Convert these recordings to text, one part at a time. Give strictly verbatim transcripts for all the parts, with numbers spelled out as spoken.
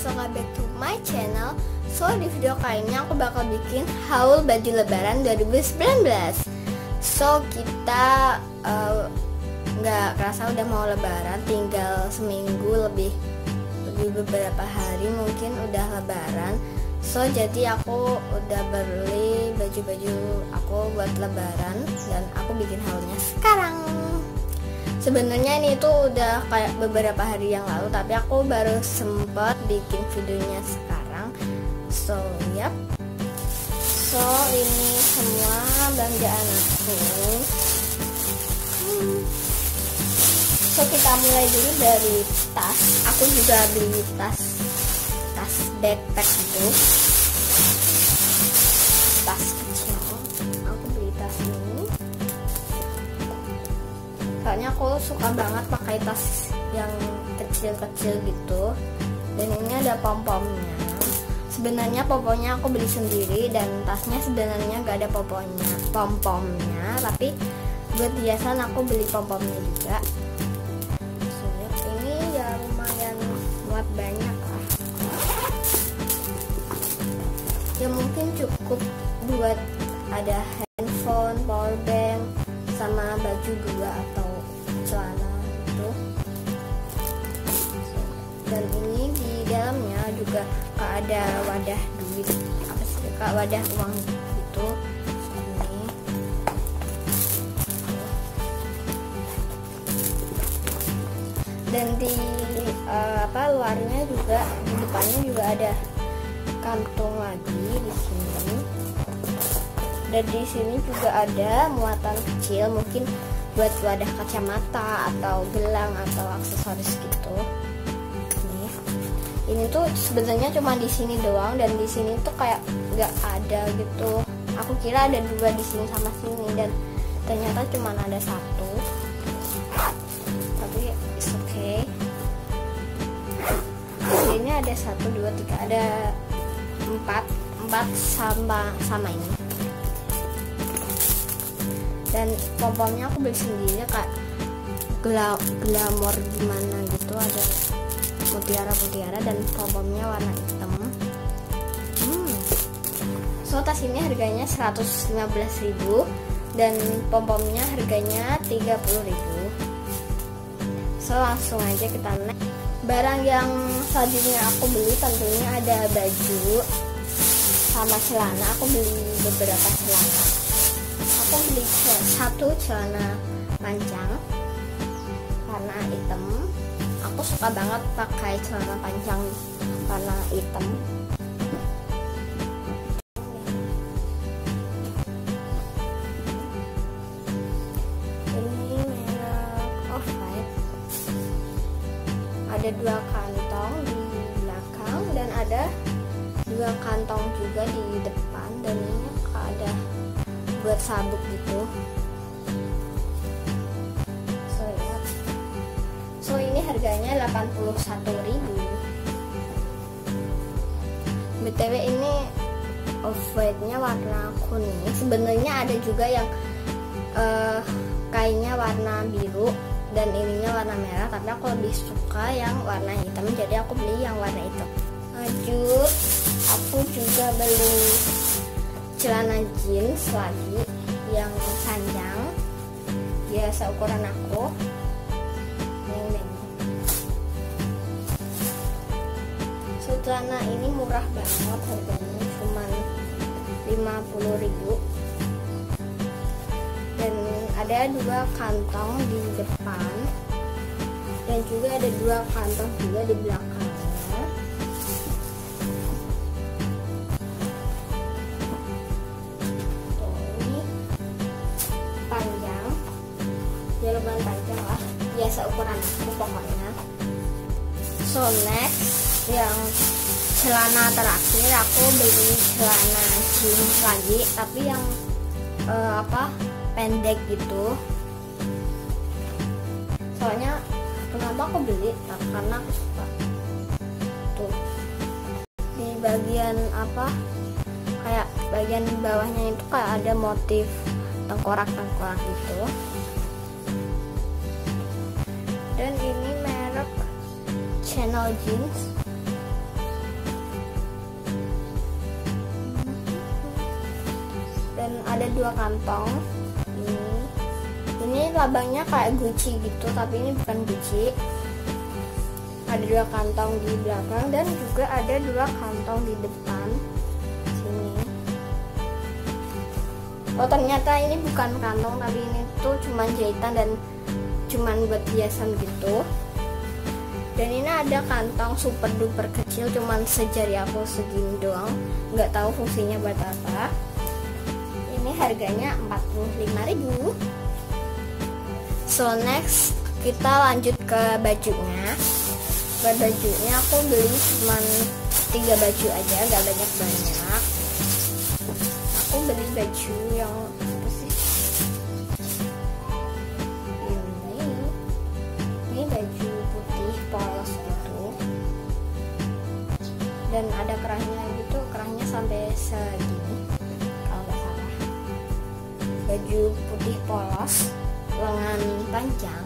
welcome back to my channel. So di video kali ini aku bakal bikin haul baju lebaran dua ribu sembilan belas. So kita nggak uh, kerasa udah mau lebaran, tinggal seminggu lebih lebih beberapa hari mungkin udah lebaran. So jadi aku udah beli baju-baju aku buat lebaran dan aku bikin haulnya sekarang. Sebenarnya ini tuh udah kayak beberapa hari yang lalu, tapi aku baru sempat bikin videonya sekarang. So yap. So ini semua belanjaan aku. Hmm. So kita mulai dulu dari tas. Aku juga beli tas tas backpack itu. Tas kecil. Aku beli tas ini. Soalnya aku suka banget pakai tas yang kecil-kecil gitu. Dan ini ada pom-pomnya. Sebenarnya pom-pomnya aku beli sendiri dan tasnya sebenarnya gak ada pom-pomnya, pom-pomnya, tapi buat hiasan aku beli pom-pomnya juga. So, ini ya lumayan muat banyak lah. Ya mungkin cukup buat ada handphone, power bank, sama baju dua atau celana gitu. Dan ini di dalamnya juga ada wadah duit, apa sih kak, wadah uang gitu. Ini dan di uh, apa luarnya juga, di depannya juga ada kantung lagi di sini. Dan di sini juga ada muatan kecil, mungkin buat wadah kacamata atau gelang atau aksesoris gitu. Nih, ini tuh sebenarnya cuma di sini doang dan di sini tuh kayak nggak ada gitu. Aku kira ada dua di sini sama sini dan ternyata cuma ada satu. Tapi it's okay. Ini ada satu, dua, tiga, ada empat, empat sama sama ini. Dan pom-pomnya aku beli sendiri kak, Gla glamor gimana gitu, ada mutiara-mutiara dan pom-pomnya warna hitam. hmm. So tas ini harganya seratus lima belas ribu dan pom-pomnya harganya tiga puluh ribu. So langsung aja kita naik. Barang yang selanjutnya aku beli tentunya ada baju sama celana. Aku beli beberapa celana. Aku beli satu celana panjang warna hitam. Aku suka banget pakai celana panjang warna hitam. Ini merek Off-White. Ada dua kantong di belakang dan ada dua kantong juga di depan, dan ini ada buat sabuk gitu. So ya. So ini harganya delapan puluh satu ribu. B T W ini off-white-nya warna kuning. Sebenarnya ada juga yang uh, kainnya warna biru dan ininya warna merah, tapi aku lebih suka yang warna hitam, jadi aku beli yang warna hitam. Lanjut, aku juga beli celana jeans lagi yang panjang, biasa ukuran aku. Ini, so, celana ini murah banget, harganya cuma lima puluh ribu. Dan ada dua kantong di depan dan juga ada dua kantong juga di belakangnya. Lumayan panjang lah, biasa ukuran aku pokoknya. So next, yang celana terakhir, aku beli celana jeans lagi, tapi yang uh, apa pendek gitu. Soalnya kenapa aku beli? Nah, karena aku suka tuh di bagian apa, kayak bagian bawahnya itu kayak ada motif tengkorak-tengkorak gitu. Dan ini merek Channel Jeans. dan ada dua kantong. Ini ini labangnya kayak Gucci gitu, tapi ini bukan Gucci. Ada dua kantong di belakang dan juga ada dua kantong di depan sini. Oh, ternyata ini bukan kantong, tapi ini tuh cuman jahitan dan cuman buat hiasan gitu. Dan ini ada kantong super duper kecil, cuman sejari aku segini doang, nggak tahu fungsinya buat apa. Ini harganya empat puluh lima ribu. So next kita lanjut ke bajunya. Buat bajunya aku beli cuman tiga baju aja, nggak banyak-banyak. Aku beli baju yang apa sih? Ini, ini baju putih polos gitu. Dan ada kerahnya gitu, kerahnya sampai segini kalau nggak salah. Baju putih polos, lengan panjang.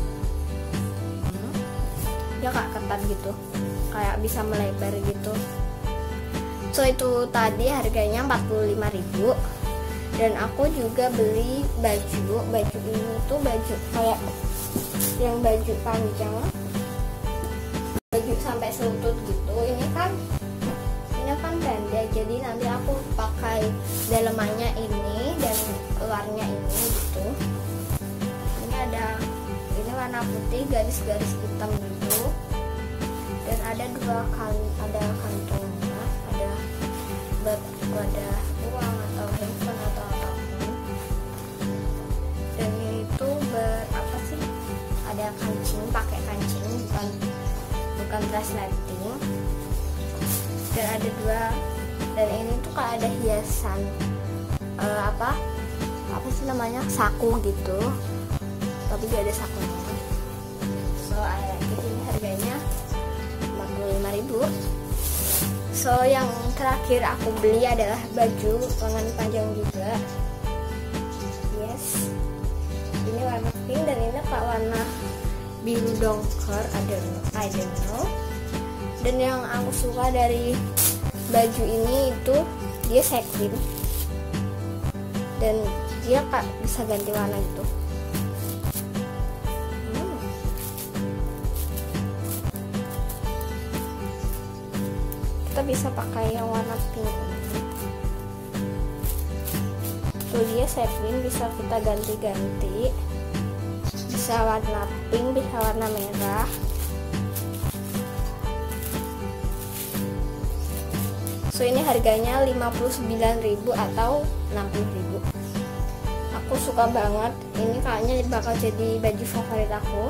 Dia kayak ketat gitu, kayak bisa melebar gitu. So itu tadi harganya empat puluh lima ribu. Dan aku juga beli baju. Baju ini tuh baju kayak yang baju panjang, baju sampai selutut gitu. Ini kan ini kan pendek, jadi nanti aku pakai dalemannya ini dan luarnya ini gitu. Ini ada ini warna putih, garis-garis hitam gitu. Dan ada dua kali, ada kantongnya, ada buat wadah uang atau handphone atau apapun. Dan itu ber apa sih? Ada kancing, pakai kancing, bukan bukan resleting. Dan ada dua, dan ini tuh kayak ada hiasan uh, apa apa sih namanya, saku gitu, tapi gak ada sakunya. So ini harganya empat puluh lima ribu. So yang terakhir aku beli adalah baju lengan panjang juga. Yes, ini warna pink dan ini kayak warna biru dongker, ada I don't know. Dan yang aku suka dari baju ini itu dia sequin dan dia kayak bisa ganti warna gitu. Kita bisa pakai yang warna pink. Tuh dia sequin, bisa kita ganti-ganti. Bisa warna pink, bisa warna merah. So ini harganya lima puluh sembilan ribu atau enam puluh ribu. Aku suka banget. Ini kayaknya bakal jadi baju favorit aku.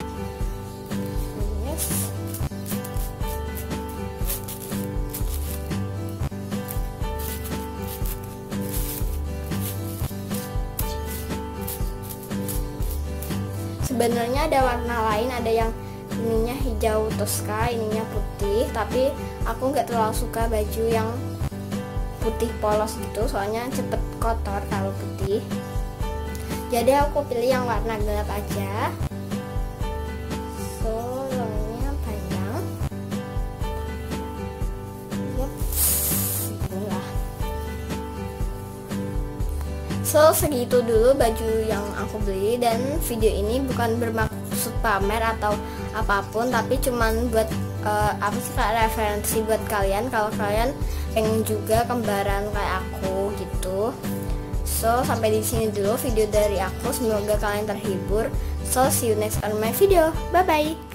Sebenarnya ada warna lain, ada yang ininya hijau toska, ininya putih, tapi aku nggak terlalu suka baju yang putih polos gitu, soalnya cepet kotor kalau putih. Jadi aku pilih yang warna gelap aja. So lengannya panjang. Yep, inilah. So segitu dulu baju yang aku beli, dan video ini bukan bermaksud pamer atau apapun, tapi cuman buat uh, apa sih kayak referensi buat kalian kalau kalian pengen juga kembaran kayak aku gitu. So sampai di sini dulu video dari aku, semoga kalian terhibur. So see you next on my video, bye bye.